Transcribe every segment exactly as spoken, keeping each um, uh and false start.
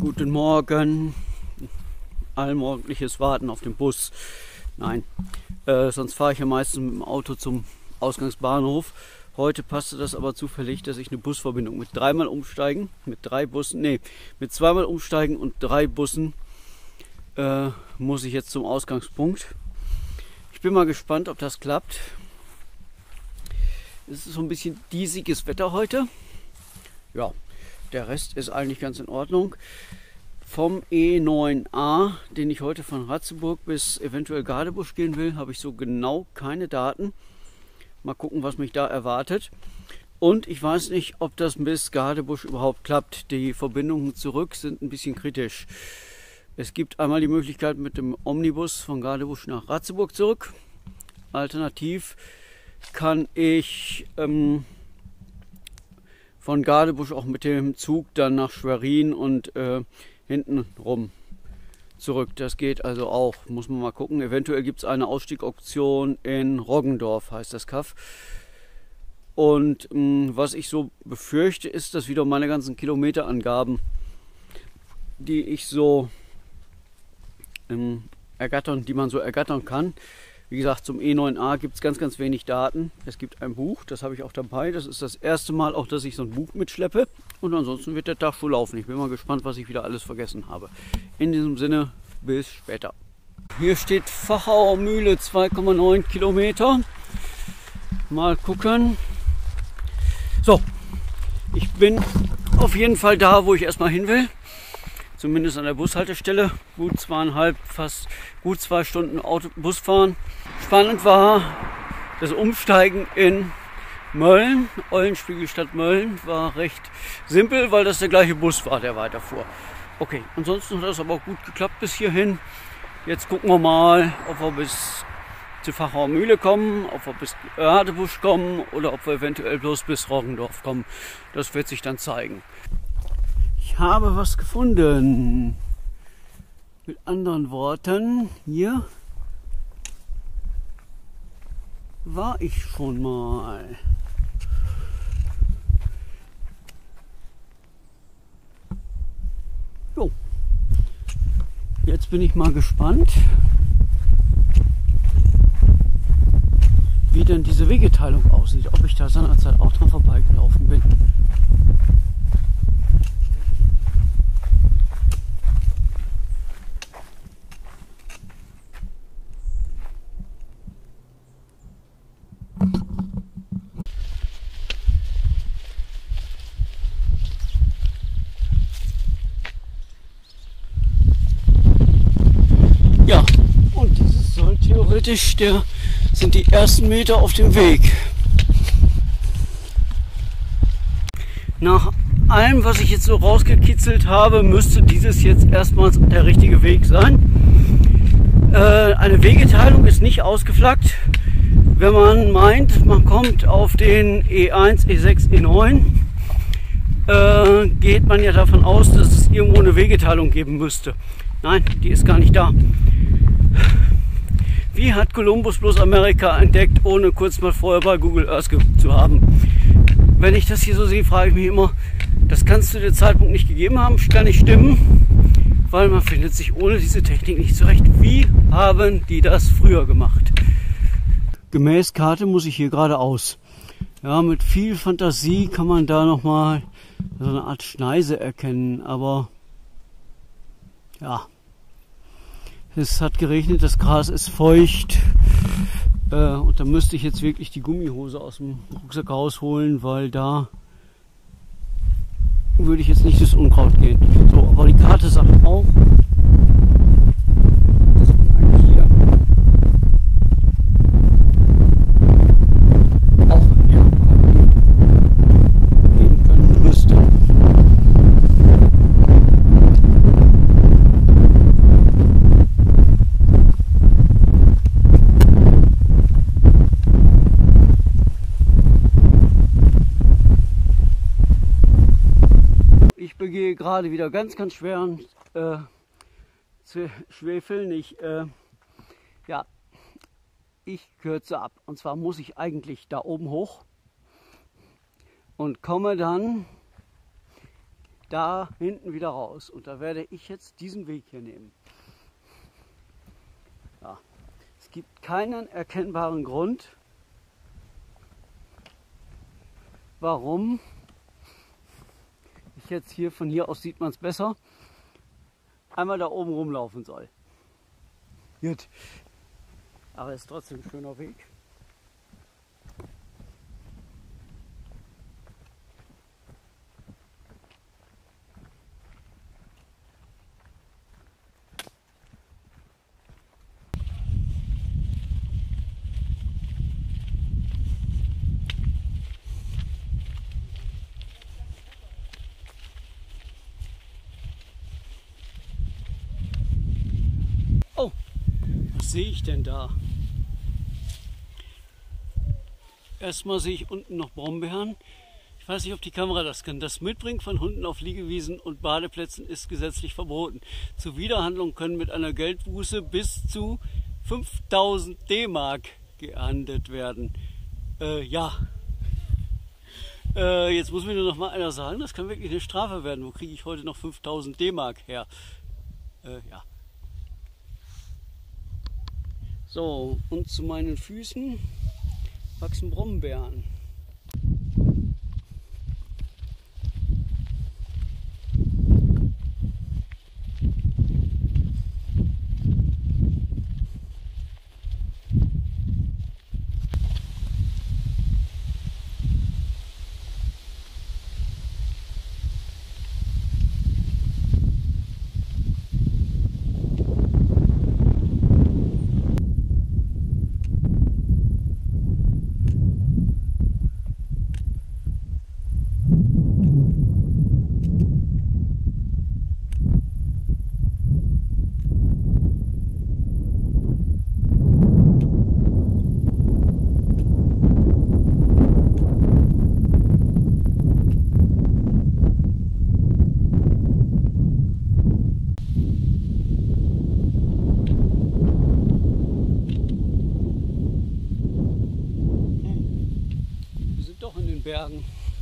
Guten Morgen. Allmorgendliches Warten auf den Bus. Nein, äh, sonst fahre ich ja meistens mit dem Auto zum Ausgangsbahnhof. Heute passte das aber zufällig, dass ich eine Busverbindung mit dreimal umsteigen, mit drei Bussen, nee, mit zweimal umsteigen und drei Bussen äh, muss ich jetzt zum Ausgangspunkt. Ich bin mal gespannt, ob das klappt. Es ist so ein bisschen diesiges Wetter heute. Ja, der Rest ist eigentlich ganz in Ordnung. Vom E neun A, den ich heute von Ratzeburg bis eventuell Gadebusch gehen will, habe ich so genau keine Daten. Mal gucken, was mich da erwartet. Und ich weiß nicht, ob das bis Gadebusch überhaupt klappt. Die Verbindungen zurück sind ein bisschen kritisch. Es gibt einmal die Möglichkeit mit dem Omnibus von Gadebusch nach Ratzeburg zurück. Alternativ kann ich ähm, von Gadebusch auch mit dem Zug dann nach Schwerin und äh, hinten rum zurück. Das geht also auch, muss man mal gucken. Eventuell gibt es eine Ausstiegoption in Roggendorf, heißt das Kaff. Und mh, was ich so befürchte, ist, dass wieder meine ganzen Kilometerangaben, die ich so ähm, ergattern, die man so ergattern kann. Wie gesagt, zum E neun A gibt es ganz, ganz wenig Daten. Es gibt ein Buch, das habe ich auch dabei. Das ist das erste Mal auch, dass ich so ein Buch mitschleppe. Und ansonsten wird der Tag schon laufen. Ich bin mal gespannt, was ich wieder alles vergessen habe. In diesem Sinne, bis später. Hier steht Vachauer Mühle, zwei Komma neun Kilometer. Mal gucken. So, ich bin auf jeden Fall da, wo ich erstmal hin will. Zumindest an der Bushaltestelle. Gut zweieinhalb, fast gut zwei Stunden Auto, Bus fahren. Spannend war das Umsteigen in Mölln. Eulenspiegel statt Mölln war recht simpel, weil das der gleiche Bus war, der weiterfuhr. Okay, ansonsten hat das aber auch gut geklappt bis hierhin. Jetzt gucken wir mal, ob wir bis zur Vachauer Mühle kommen, ob wir bis Gadebusch kommen oder ob wir eventuell bloß bis Roggendorf kommen. Das wird sich dann zeigen. Ich habe was gefunden. Mit anderen Worten, hier war ich schon mal. Jo. Jetzt bin ich mal gespannt, wie denn diese Wegeteilung aussieht. Ob ich da seinerzeit auch dran vorbeigelaufen bin. Ja, und dieses soll theoretisch der, sind die ersten Meter auf dem Weg. Nach allem, was ich jetzt so rausgekitzelt habe, müsste dieses jetzt erstmals der richtige Weg sein. Äh, eine Wegeteilung ist nicht ausgeflaggt. Wenn man meint, man kommt auf den E eins, E sechs, E neun, äh, geht man ja davon aus, dass es irgendwo eine Wegeteilung geben müsste. Nein, die ist gar nicht da. Wie hat Kolumbus bloß Amerika entdeckt, ohne kurz mal vorher bei Google Earth zu haben? Wenn ich das hier so sehe, frage ich mich immer, das kann es zu dem Zeitpunkt nicht gegeben haben, kann nicht stimmen, weil man findet sich ohne diese Technik nicht zurecht. Wie haben die das früher gemacht? Gemäß Karte muss ich hier geradeaus. Ja, mit viel Fantasie kann man da nochmal so eine Art Schneise erkennen, aber ja, es hat geregnet, das Gras ist feucht äh, und da müsste ich jetzt wirklich die Gummihose aus dem Rucksack rausholen, weil da würde ich jetzt nicht das Unkraut gehen. So, aber die Karte sagt auch, das ist eigentlich hier auch hier gehen können müsste. Ich begehe gerade wieder ganz, ganz schweren äh, Schwefel. Ich, äh, ja, ich kürze ab. Und zwar muss ich eigentlich da oben hoch und komme dann da hinten wieder raus. Und da werde ich jetzt diesen Weg hier nehmen. Ja. Es gibt keinen erkennbaren Grund, warum ich jetzt hier, von hier aus sieht man es besser, einmal da oben rumlaufen soll. Gut. Aber es ist trotzdem ein schöner Weg. Oh, was sehe ich denn da? Erstmal sehe ich unten noch Brombeeren. Ich weiß nicht, ob die Kamera das kann. Das Mitbringen von Hunden auf Liegewiesen und Badeplätzen ist gesetzlich verboten. Zur Widerhandlung können mit einer Geldbuße bis zu fünftausend D-Mark geahndet werden. Äh, ja. Äh, jetzt muss mir nur noch mal einer sagen, das kann wirklich eine Strafe werden. Wo kriege ich heute noch fünftausend D-Mark her? Äh, ja. So, und zu meinen Füßen wachsen Brombeeren. Bergen.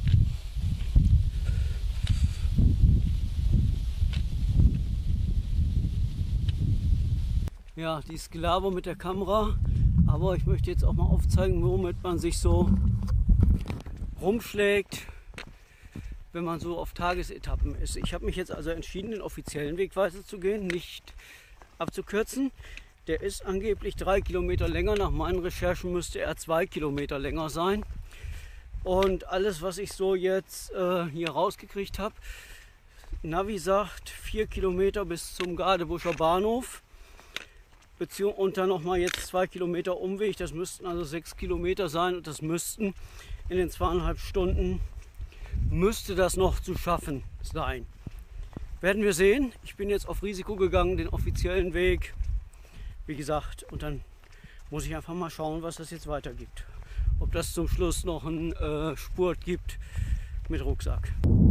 Ja, dieses Gelaber mit der Kamera, aber ich möchte jetzt auch mal aufzeigen, womit man sich so rumschlägt, wenn man so auf Tagesetappen ist. Ich habe mich jetzt also entschieden, den offiziellen Weg weiter zu gehen, nicht abzukürzen. Der ist angeblich drei Kilometer länger. Nach meinen Recherchen müsste er zwei Kilometer länger sein. Und alles, was ich so jetzt äh, hier rausgekriegt habe, Navi sagt vier Kilometer bis zum Gadebuscher Bahnhof. Beziehung und dann nochmal jetzt zwei Kilometer Umweg. Das müssten also sechs Kilometer sein. Und das müssten in den zweieinhalb Stunden, müsste das noch zu schaffen sein. Werden wir sehen. Ich bin jetzt auf Risiko gegangen, den offiziellen Weg. Wie gesagt, und dann muss ich einfach mal schauen, was das jetzt weitergibt. Ob das zum Schluss noch einen äh, Spurt gibt mit Rucksack.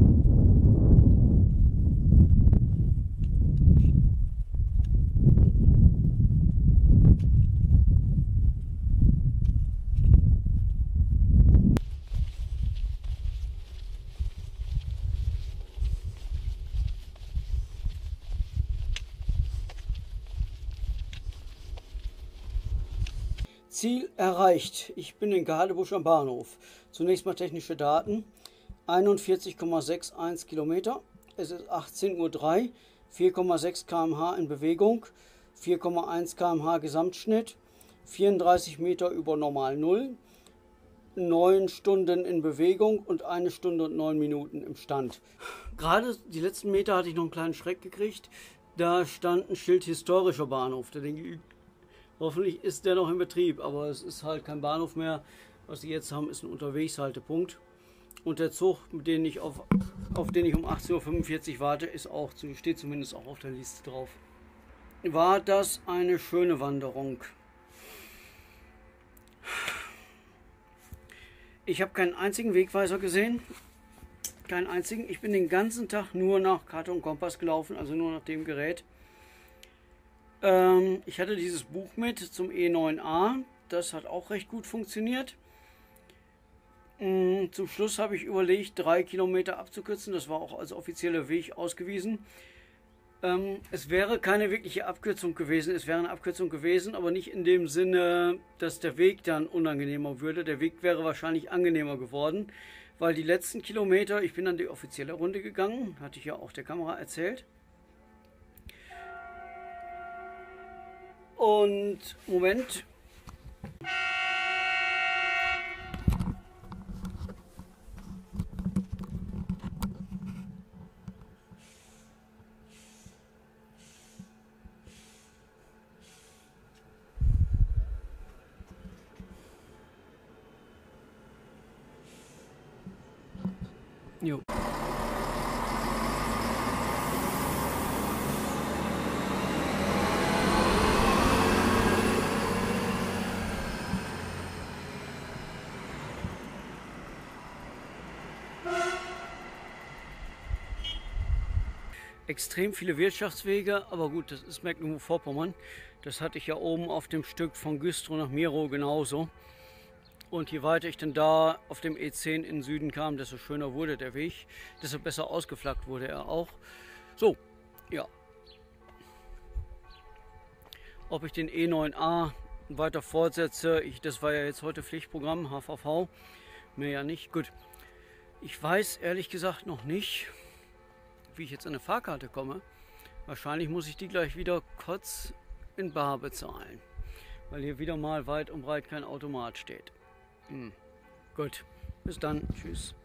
Ziel erreicht. Ich bin in Gadebusch am Bahnhof. Zunächst mal technische Daten. einundvierzig Komma einundsechzig Kilometer. Es ist achtzehn Uhr drei. vier Komma sechs Kilometer pro Stunde in Bewegung. vier Komma eins Kilometer pro Stunde Gesamtschnitt. vierunddreißig Meter über Normal Null. neun Stunden in Bewegung und eine Stunde und neun Minuten im Stand. Gerade die letzten Meter hatte ich noch einen kleinen Schreck gekriegt. Da stand ein Schild historischer Bahnhof. Da denke ich, hoffentlich ist der noch in Betrieb, aber es ist halt kein Bahnhof mehr. Was sie jetzt haben, ist ein Unterwegshaltepunkt. Und der Zug, mit dem ich auf, auf den ich um achtzehn Uhr fünfundvierzig warte, ist auch, steht zumindest auch auf der Liste drauf. War das eine schöne Wanderung? Ich habe keinen einzigen Wegweiser gesehen. Keinen einzigen. Ich bin den ganzen Tag nur nach Karte und Kompass gelaufen, also nur nach dem Gerät. Ähm, ich hatte dieses Buch mit zum E neun A. Das hat auch recht gut funktioniert. Zum Schluss habe ich überlegt, drei Kilometer abzukürzen. Das war auch als offizieller Weg ausgewiesen. Ähm, es wäre keine wirkliche Abkürzung gewesen. Es wäre eine Abkürzung gewesen, aber nicht in dem Sinne, dass der Weg dann unangenehmer würde. Der Weg wäre wahrscheinlich angenehmer geworden, weil die letzten Kilometer, ich bin dann die offizielle Runde gegangen, hatte ich ja auch der Kamera erzählt. Und Moment. Jo. Extrem viele Wirtschaftswege, aber gut, das ist Mecklenburg-Vorpommern. Das hatte ich ja oben auf dem Stück von Güstrow nach Mirow genauso. Und je weiter ich dann da auf dem E zehn in den Süden kam, desto schöner wurde der Weg, desto besser ausgeflaggt wurde er auch. So, ja. Ob ich den E neun A weiter fortsetze, ich, das war ja jetzt heute Pflichtprogramm, H V V, mehr ja nicht. Gut, ich weiß ehrlich gesagt noch nicht, wie ich jetzt an eine Fahrkarte komme. Wahrscheinlich muss ich die gleich wieder kurz in bar bezahlen, weil hier wieder mal weit und breit kein Automat steht. Hm. Gut, bis dann, tschüss.